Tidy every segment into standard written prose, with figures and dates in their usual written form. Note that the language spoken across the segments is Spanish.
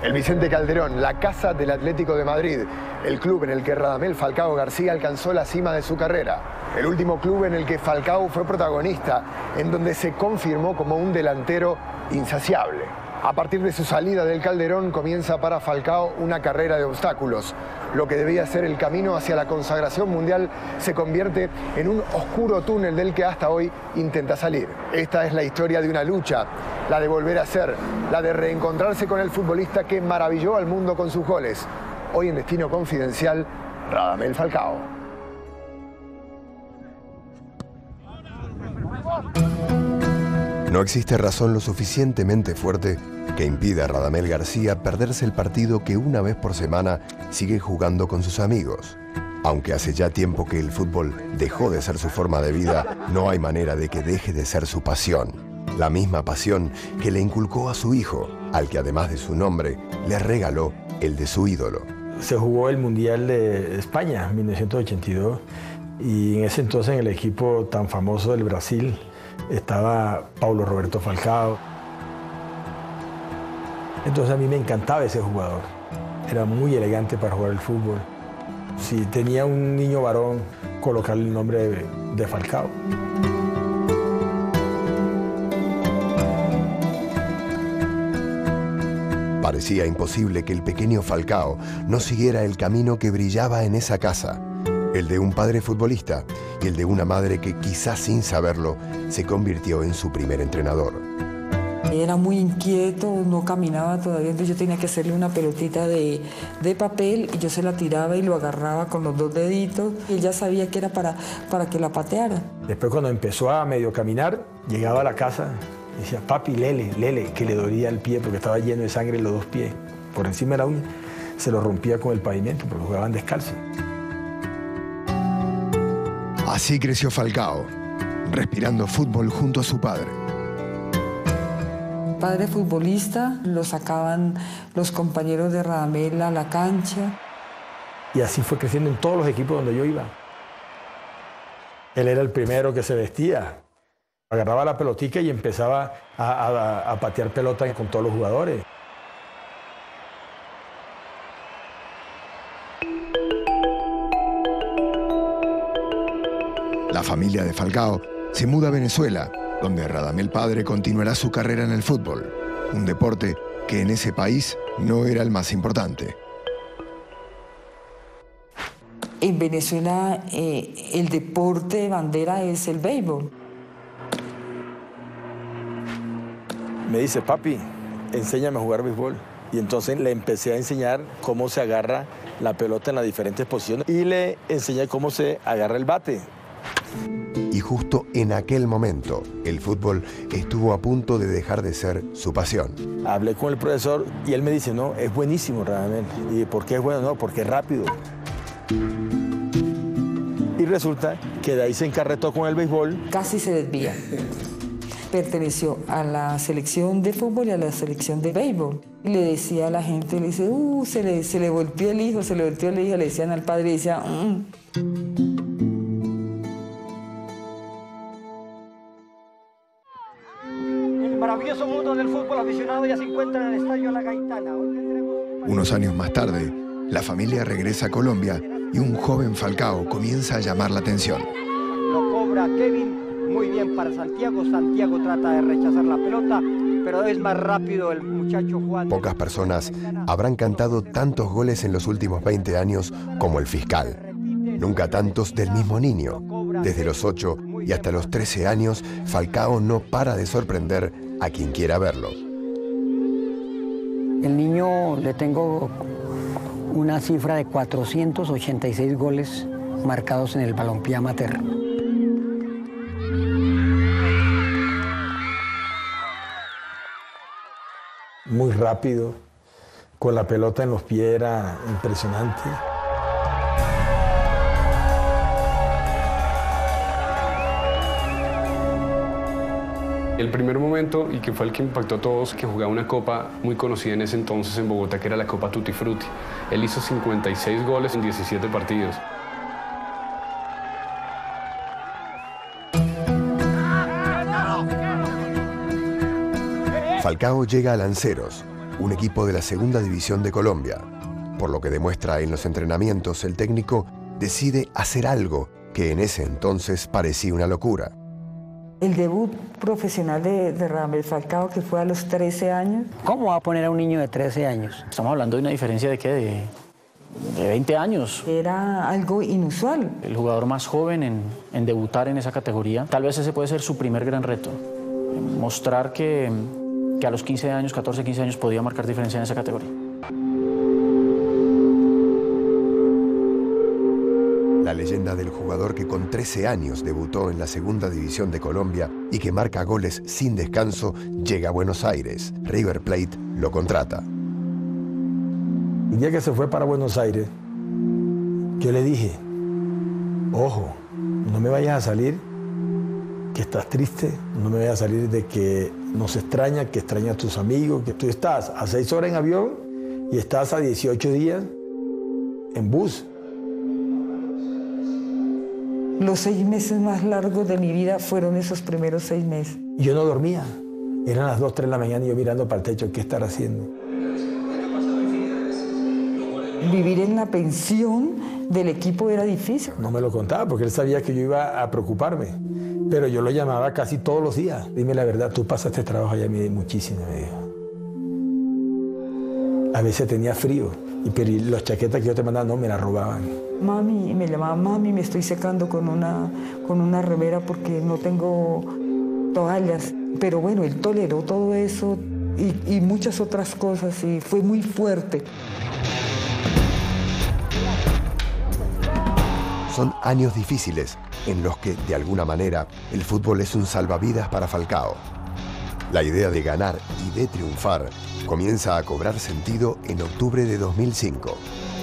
El Vicente Calderón, la casa del Atlético de Madrid, el club en el que Radamel Falcao García alcanzó la cima de su carrera. El último club en el que Falcao fue protagonista, en donde se confirmó como un delantero insaciable. A partir de su salida del Calderón comienza para Falcao una carrera de obstáculos. Lo que debía ser el camino hacia la consagración mundial se convierte en un oscuro túnel del que hasta hoy intenta salir. Esta es la historia de una lucha, la de volver a ser, la de reencontrarse con el futbolista que maravilló al mundo con sus goles. Hoy en Destino Confidencial, Radamel Falcao. No existe razón lo suficientemente fuerte que impida a Radamel García perderse el partido que una vez por semana sigue jugando con sus amigos. Aunque hace ya tiempo que el fútbol dejó de ser su forma de vida, no hay manera de que deje de ser su pasión. La misma pasión que le inculcó a su hijo, al que además de su nombre, le regaló el de su ídolo. Se jugó el Mundial de España en 1982 y en ese entonces en el equipo tan famoso del Brasil estaba Paulo Roberto Falcao. Entonces a mí me encantaba ese jugador. Era muy elegante para jugar el fútbol. Si tenía un niño varón, colocarle el nombre de Falcao. Parecía imposible que el pequeño Falcao no siguiera el camino que brillaba en esa casa, el de un padre futbolista y el de una madre que quizás sin saberlo se convirtió en su primer entrenador. Era muy inquieto, no caminaba todavía, entonces yo tenía que hacerle una pelotita de papel y yo se la tiraba y lo agarraba con los dos deditos y él ya sabía que era para que la pateara. Después cuando empezó a medio caminar, llegaba a la casa y decía, papi, lele, que le dolía el pie porque estaba lleno de sangre en los dos pies. Por encima de la uña se lo rompía con el pavimento porque jugaban descalzos. Así creció Falcao, respirando fútbol junto a su padre. Padre futbolista, lo sacaban los compañeros de Radamel a la cancha. Y así fue creciendo en todos los equipos donde yo iba. Él era el primero que se vestía. Agarraba la pelotica y empezaba a patear pelota con todos los jugadores. La familia de Falcao se muda a Venezuela, donde Radamel padre continuará su carrera en el fútbol, un deporte que en ese país no era el más importante. En Venezuela el deporte de bandera es el béisbol. Me dice, papi, enséñame a jugar béisbol. Y entonces le empecé a enseñar cómo se agarra la pelota en las diferentes posiciones y le enseñé cómo se agarra el bate. Y justo en aquel momento, el fútbol estuvo a punto de dejar de ser su pasión. Hablé con el profesor y él me dice, no, es buenísimo realmente. ¿Y por qué es bueno? No, porque es rápido. Y resulta que de ahí se encarretó con el béisbol. Casi se desvía. Perteneció a la selección de fútbol y a la selección de béisbol. Y le decía a la gente, le dice, se le volteó el hijo, se le volteó el hijo, le decían al padre y decía, El maravilloso mundo del fútbol aficionado ya se encuentra en el estadio La Gaitana. Hoy tendremos... Unos años más tarde, la familia regresa a Colombia y un joven Falcao comienza a llamar la atención. Lo cobra Kevin. Muy bien para Santiago. Santiago trata de rechazar la pelota, pero es más rápido el muchacho Juan. Pocas personas habrán cantado tantos goles en los últimos 20 años como el fiscal. Nunca tantos del mismo niño. Desde los 8 y hasta los 13 años, Falcao no para de sorprender a quien quiera verlo. El niño le tengo una cifra de 486 goles marcados en el balompié amateur. Muy rápido, con la pelota en los pies, era impresionante. El primer momento, y que fue el que impactó a todos, que jugaba una copa muy conocida en ese entonces en Bogotá, que era la Copa Tutti Frutti. Él hizo 56 goles en 17 partidos. Falcao llega a Lanceros, un equipo de la segunda división de Colombia. Por lo que demuestra en los entrenamientos, el técnico decide hacer algo que en ese entonces parecía una locura. El debut profesional de Radamel Falcao, que fue a los 13 años. ¿Cómo va a poner a un niño de 13 años? Estamos hablando de una diferencia de ¿qué? De 20 años. Era algo inusual. El jugador más joven en debutar en esa categoría. Tal vez ese puede ser su primer gran reto. Mostrar que a los 15 años, 14, 15 años podía marcar diferencia en esa categoría. La leyenda del jugador que con 13 años debutó en la segunda división de Colombia y que marca goles sin descanso llega a Buenos Aires. River Plate lo contrata. El día que se fue para Buenos Aires, yo le dije, ojo, no me vayas a salir que estás triste, no me vayas a salir de que nos extraña, que extrañas a tus amigos, que tú estás a 6 horas en avión y estás a 18 días en bus. Los 6 meses más largos de mi vida fueron esos primeros 6 meses. Yo no dormía. Eran las 2, 3 de la mañana y yo mirando para el techo, ¿qué estar haciendo? Vivir en la pensión del equipo era difícil. No me lo contaba porque él sabía que yo iba a preocuparme. Pero yo lo llamaba casi todos los días. Dime la verdad, tú pasaste trabajo allá, muchísimo, me dijo. A veces tenía frío, pero las chaquetas que yo te mandaba no me las robaban. Mami, me llamaba mami, me estoy secando con una remera porque no tengo toallas. Pero bueno, él toleró todo eso y muchas otras cosas y fue muy fuerte. Son años difíciles en los que, de alguna manera, el fútbol es un salvavidas para Falcao. La idea de ganar y de triunfar comienza a cobrar sentido en octubre de 2005.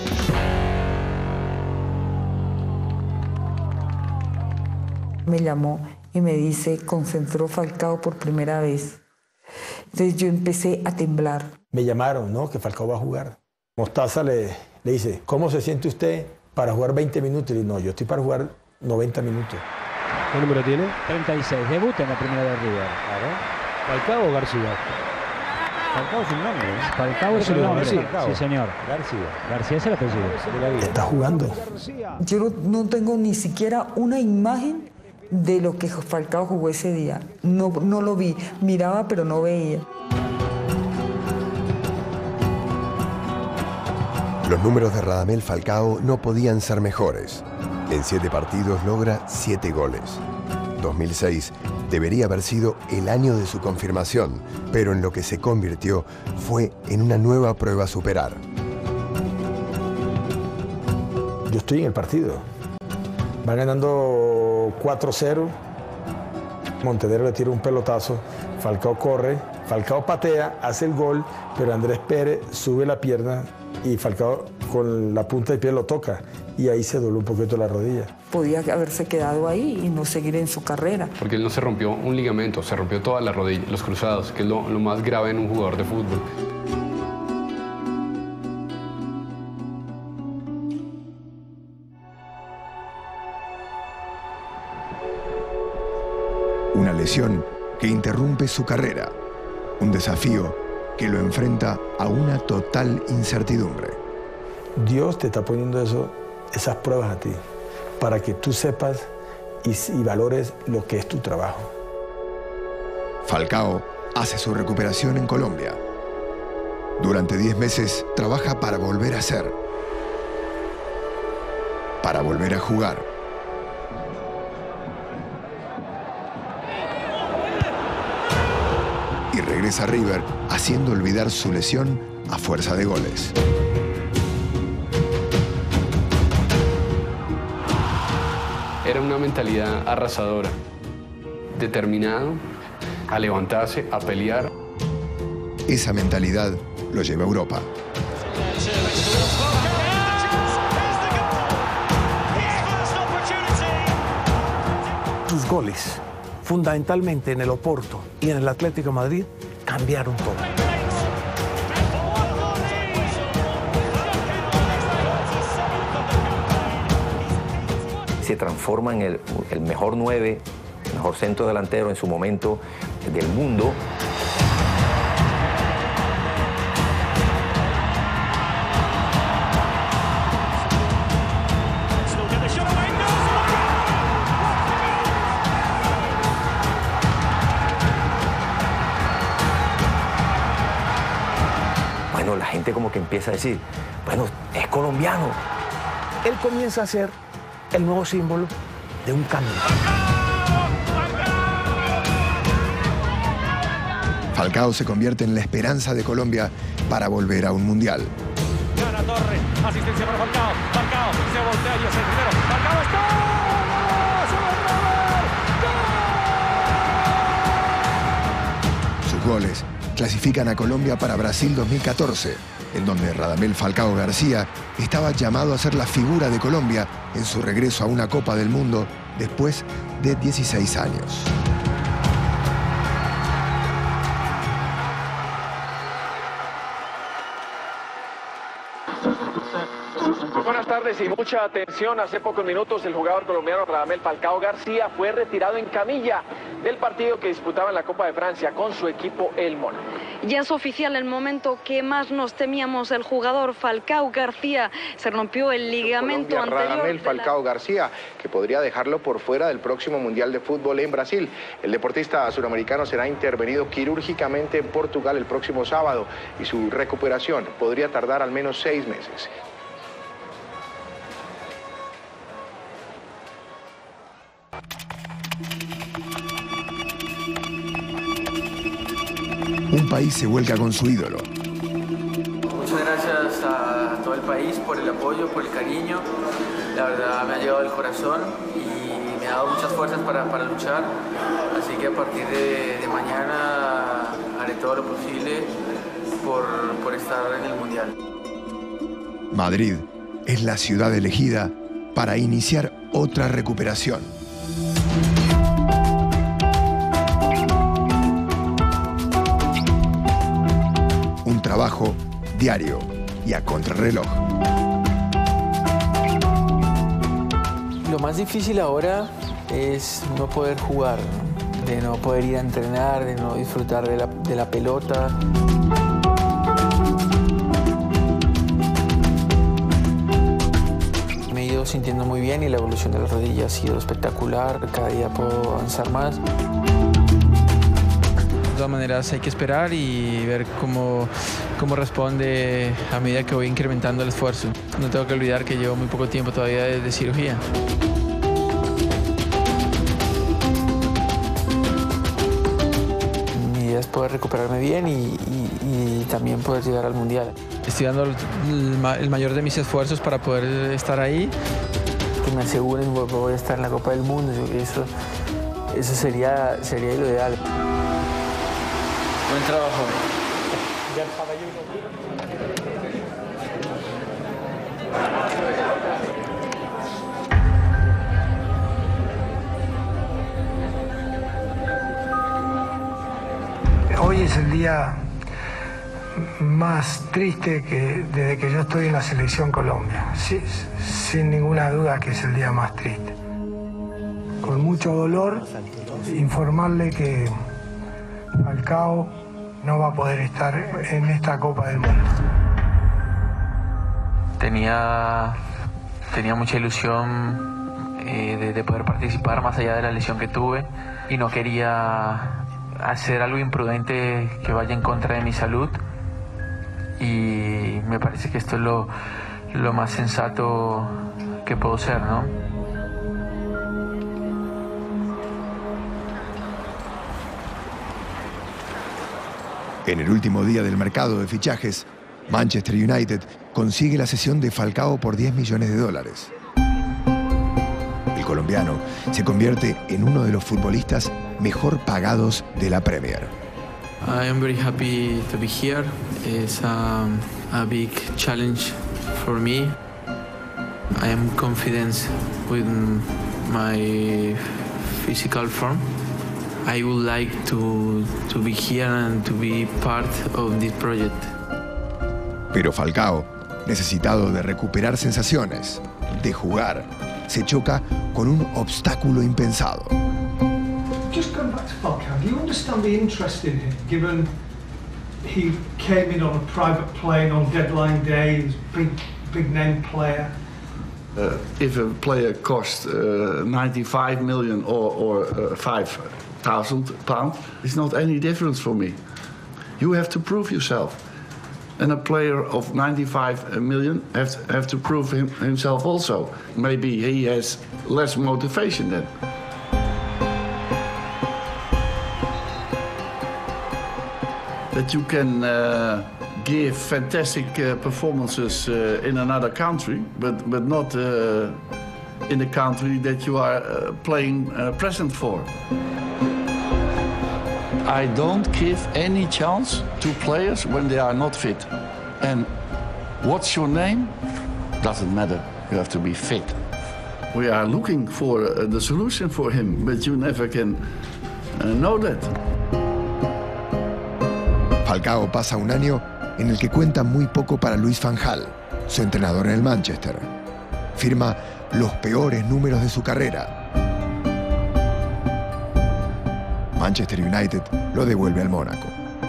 Me llamó y me dice, concentró Falcao por primera vez. Entonces yo empecé a temblar. Me llamaron, ¿no? Que Falcao va a jugar. Mostaza le dice, ¿cómo se siente usted para jugar 20 minutos? Y le dice, no, yo estoy para jugar 90 minutos. ¿Qué número tiene? 36. Debuta en la primera de River. ¿Falcao o García? Falcao es un nombre. Falcao es un nombre. Sí, señor. García es el apellido. Está jugando. Yo no tengo ni siquiera una imagen de lo que Falcao jugó ese día. No lo vi. Miraba, pero no veía. Los números de Radamel Falcao no podían ser mejores. En 7 partidos logra 7 goles. 2006 debería haber sido el año de su confirmación, pero en lo que se convirtió fue en una nueva prueba a superar. Yo estoy en el partido. Van ganando 4-0. Montenegro le tira un pelotazo. Falcao corre. Falcao patea, hace el gol, pero Andrés Pérez sube la pierna y Falcao con la punta de pie lo toca. Y ahí se dobló un poquito la rodilla. Podía haberse quedado ahí y no seguir en su carrera. Porque él no se rompió un ligamento, se rompió toda la rodilla, los cruzados, que es lo más grave en un jugador de fútbol. Una lesión que interrumpe su carrera. Un desafío que lo enfrenta a una total incertidumbre. Dios te está poniendo esas pruebas a ti, para que tú sepas y valores lo que es tu trabajo. Falcao hace su recuperación en Colombia. Durante 10 meses trabaja para volver a ser, para volver a jugar. Y regresa a River haciendo olvidar su lesión a fuerza de goles. Era una mentalidad arrasadora, determinado a levantarse, a pelear. Esa mentalidad lo lleva a Europa. Sus goles, fundamentalmente en el Oporto y en el Atlético de Madrid, cambiaron todo. Se transforma en el mejor 9, el mejor centro delantero en su momento del mundo. bueno, la gente como que empieza a decir, bueno, es colombiano. Él comienza a ser el nuevo símbolo de un cambio. Falcao se convierte en la esperanza de Colombia para volver a un mundial. Gana Torre, asistencia para Falcao. Falcao se voltea y es el primero. Falcao está. Sus goles clasifican a Colombia para Brasil 2014, en donde Radamel Falcao García estaba llamado a ser la figura de Colombia en su regreso a una Copa del Mundo después de 16 años. Buenas tardes y mucha atención. Hace pocos minutos el jugador colombiano Radamel Falcao García fue retirado en camilla del partido que disputaba en la Copa de Francia con su equipo El Mona. Ya es oficial el momento que más nos temíamos. El jugador Falcao García se rompió el ligamento Colombia, anterior. Radamel Falcao García, que podría dejarlo por fuera del próximo Mundial de Fútbol en Brasil. El deportista suramericano será intervenido quirúrgicamente en Portugal el próximo sábado y su recuperación podría tardar al menos 6 meses. Un país se vuelca con su ídolo. Muchas gracias a todo el país por el apoyo, por el cariño. La verdad me ha llegado al corazón y me ha dado muchas fuerzas para luchar. Así que a partir de mañana haré todo lo posible por estar en el Mundial. Madrid es la ciudad elegida para iniciar otra recuperación. Un trabajo diario y a contrarreloj. Lo más difícil ahora es no poder jugar, ¿no? De no poder ir a entrenar, de no disfrutar de la pelota. Me he ido sintiendo muy bien y la evolución de la rodilla ha sido espectacular. Cada día puedo avanzar más. De todas maneras hay que esperar y ver cómo responde a medida que voy incrementando el esfuerzo. No tengo que olvidar que llevo muy poco tiempo todavía de cirugía. Mi idea es poder recuperarme bien y también poder llegar al Mundial. Estoy dando el mayor de mis esfuerzos para poder estar ahí. Que me aseguren que voy a estar en la Copa del Mundo, eso sería lo ideal. Buen trabajo. Hoy es el día más triste desde que yo estoy en la Selección Colombia. Sí, sin ninguna duda que es el día más triste. Con mucho dolor, informarle que Falcao no va a poder estar en esta Copa del Mundo. Tenía mucha ilusión de poder participar más allá de la lesión que tuve y no quería hacer algo imprudente que vaya en contra de mi salud y me parece que esto es lo más sensato que puedo ser, ¿no? En el último día del mercado de fichajes, Manchester United consigue la cesión de Falcao por $10 millones. El colombiano se convierte en uno de los futbolistas mejor pagados de la Premier. I am very happy to be here. It's a big challenge for me. I am confident with my physical form. I would like to be here and to be part of this project. Pero Falcao, necesitado de recuperar sensaciones, de jugar, se choca con un obstáculo impensado. Just going back to Falcao, do you understand the interest in him, given he came in on a private plane on deadline day, he was a big name player? If a player costs 95 million or 5,000 pounds, it's not any difference for me. You have to prove yourself. And a player of 95 million have to prove himself also. Maybe he has less motivation then. That you can give fantastic performances in another country, but not in the country that you are playing present for. I don't give any chance to players when they are not fit. And what's your name? Doesn't matter. You have to be fit. We are looking for the solution for him, but you never can know that. Falcao pasa un año en el que cuenta muy poco para Louis van Gaal, su entrenador en el Manchester. Firma los peores números de su carrera. Manchester United lo devuelve al Mónaco.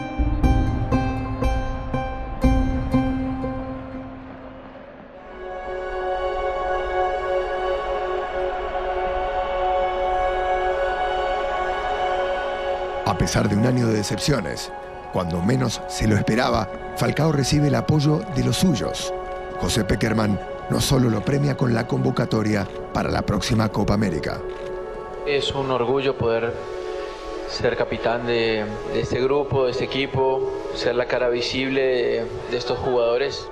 A pesar de un año de decepciones, cuando menos se lo esperaba, Falcao recibe el apoyo de los suyos. José Pekerman no solo lo premia con la convocatoria para la próxima Copa América. Es un orgullo poder ser capitán de este grupo, de este equipo, ser la cara visible de estos jugadores.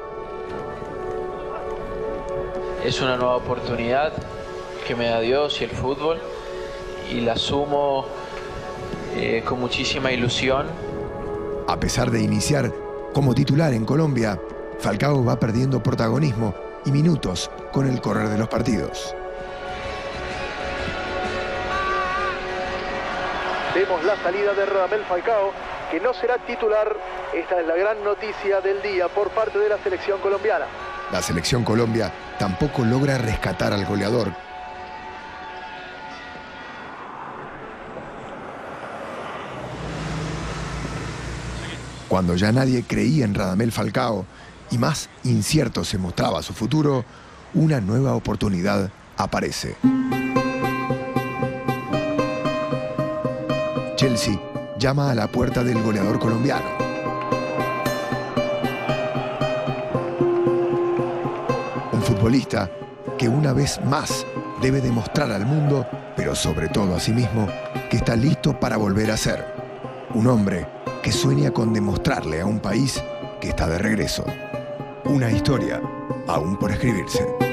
Es una nueva oportunidad que me da Dios y el fútbol y la asumo con muchísima ilusión. A pesar de iniciar como titular en Colombia, Falcao va perdiendo protagonismo y minutos con el correr de los partidos. Vemos la salida de Radamel Falcao, que no será titular. Esta es la gran noticia del día por parte de la selección colombiana. La selección Colombia tampoco logra rescatar al goleador. Cuando ya nadie creía en Radamel Falcao y más incierto se mostraba su futuro, una nueva oportunidad aparece. Chelsea llama a la puerta del goleador colombiano. Un futbolista que una vez más debe demostrar al mundo, pero sobre todo a sí mismo, que está listo para volver a ser. Un hombre que sueña con demostrarle a un país que está de regreso. Una historia aún por escribirse.